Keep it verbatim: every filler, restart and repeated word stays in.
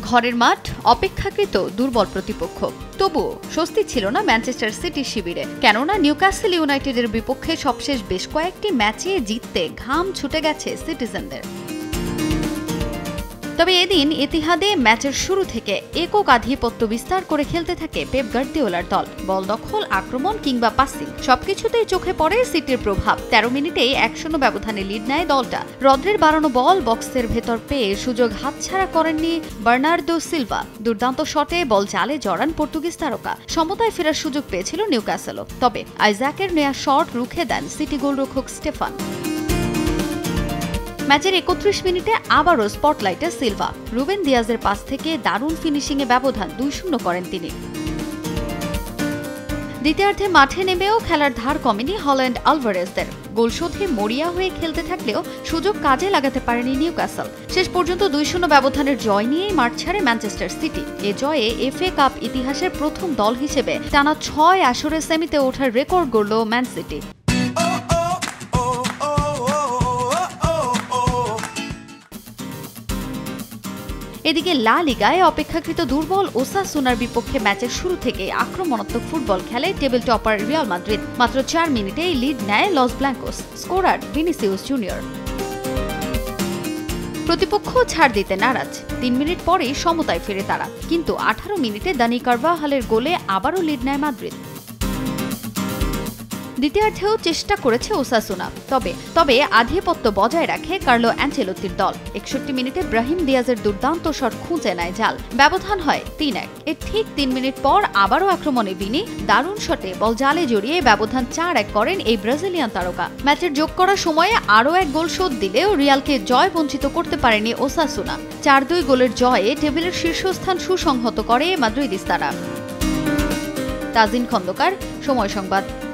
ঘরের মাঠ অপেক্ষাকৃত দুর্বল প্রতিপক্ষ, তবুও স্বস্তি ছিল না ম্যানচেস্টার সিটি শিবিরে, কেননা নিউক্যাসল ইউনাইটেডের বিপক্ষে সবশেষ বেশ কয়েকটি ম্যাচে জিততে ঘাম ছুটে গেছে সিটিজেনদের। তবে এদিন এতিহাদে ম্যাচের শুরু থেকে একক আধিপত্য বিস্তার করে খেলতে থাকে পেপ গার্দিওলার দল। বল দখল, আক্রমণ কিংবা পাসিং সবকিছুতেই চোখে পড়ে সিটির প্রভাব। তেরো মিনিটেই এক শূন্য ব্যবধানে লিড নেয় দলটা। রদ্রের বাড়ানো বল বক্সের ভেতর পেয়ে সুযোগ হাতছাড়া করেননি বার্নার্দো সিলভা। দুর্দান্ত শটে বল জালে জড়ান পর্তুগিজ তারকা। সমতায় ফেরার সুযোগ পেয়েছিল নিউক্যাসলও, তবে আইজাকের নেয়া শট রুখে দেন সিটি গোলরক্ষক স্টেফান। ম্যাচের একত্রিশ মিনিটে আবারও স্পটলাইটে সিলভা। রুবেন দিয়াজের পাস থেকে দারুণ ফিনিশিংয়ে ব্যবধান দুই শূন্য করেন তিনি। দ্বিতীয়ার্ধে মাঠে নেমেও খেলার ধার কমেনি হল্যান্ড আলভারেজদের। গোল শোধে মরিয়া হয়ে খেলতে থাকলেও সুযোগ কাজে লাগাতে পারেনি নিউক্যাসল। শেষ পর্যন্ত দুই শূন্য ব্যবধানের জয় নিয়েই মাঠ ছাড়ে ম্যানচেস্টার সিটি। এ জয়ে এফএ কাপ ইতিহাসের প্রথম দল হিসেবে টানা ছয় আসরে সেমিতে ওঠার রেকর্ড গড়ল ম্যান সিটি। এদিকে লা লিগায় অপেক্ষাকৃত দুর্বল ওসাসুনার বিপক্ষে ম্যাচের শুরু থেকে আক্রমণাত্মক ফুটবল খেলে টেবিল টপার রিয়াল মাদ্রিদ। মাত্র চার মিনিটেই লিড নেয় Los Blancos. Scorer Vinicius Junior. প্রতিপক্ষ ছাড় দিতে নারাজ। তিন মিনিট পরেই সমতায় ফেরে তারা, কিন্তু আঠারো মিনিটে দানি কারভাহালের গোলে আবারও লিড নেয় মাদ্রিদ। দ্বিতীয়ার্ধেও চেষ্টা করেছে ওসাসুনা, তবে তবে আধিপত্য বজায় রাখে কার্লো অ্যাঞ্চেলোত্তির দল। একষট্টি মিনিটে ব্রাহিম দিয়াজের দুর্দান্ত শট খুঁজে নেয় জাল। ব্যবধান হয় তিন এক। এর ঠিক তিন মিনিট পর আবারও আক্রমণে বিনি। দারুণ শটে বল জালে জড়িয়ে ব্যবধান চার এক করেন এই ব্রাজিলিয়ান তারকা। ম্যাচের যোগ করার সময়ে আরও এক গোল শোধ দিলেও রিয়ালকে জয় বঞ্চিত করতে পারেনি ওসাসুনা। চার দুই গোলের জয়ে টেবিলের শীর্ষস্থান সুসংহত করে মাদ্রিদিস্তারা। তাজিন খন্দকার, সময় সংবাদ।